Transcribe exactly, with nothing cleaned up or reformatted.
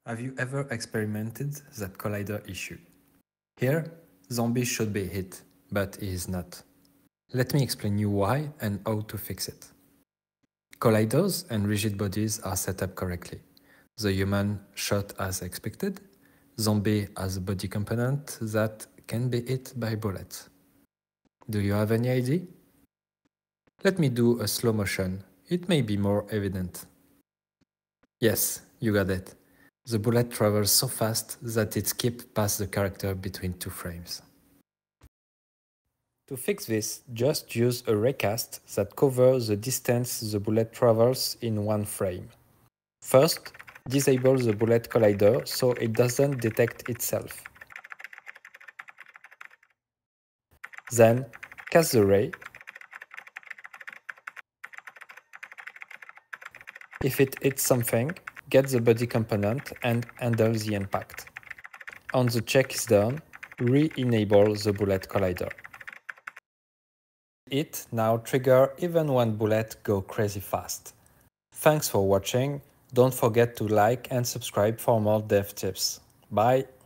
Have you ever experimented that collider issue? Here, zombie should be hit, but he is not. Let me explain you why and how to fix it. Colliders and rigid bodies are set up correctly. The human shot as expected, zombie has a body component that can be hit by bullets. Do you have any idea? Let me do a slow motion, it may be more evident. Yes, you got it. The bullet travels so fast that it skips past the character between two frames. To fix this, just use a raycast that covers the distance the bullet travels in one frame. First, disable the bullet collider so it doesn't detect itself. Then, cast the ray. If it hits something, get the body component and handle the impact. Once the check is done, re-enable the bullet collider. It now trigger even when bullets go crazy fast. Thanks for watching, don't forget to like and subscribe for more dev tips. Bye!